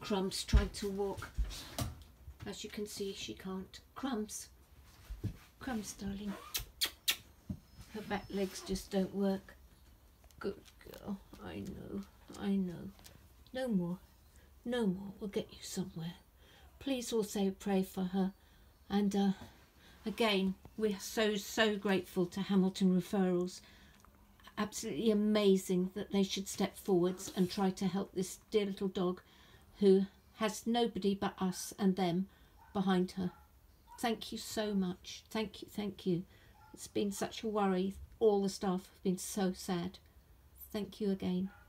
Crumbs trying to walk. As you can see, she can't. Crumbs. Crumbs, darling. Her back legs just don't work. Good girl. I know. I know. No more. No more. We'll get you somewhere. Please all say a prayer for her. And again, we're so grateful to Hamilton Referrals. Absolutely amazing that they should step forwards and try to help this dear little dog who has nobody but us and them behind her. Thank you so much. Thank you, thank you. It's been such a worry. All the staff have been so sad. Thank you again.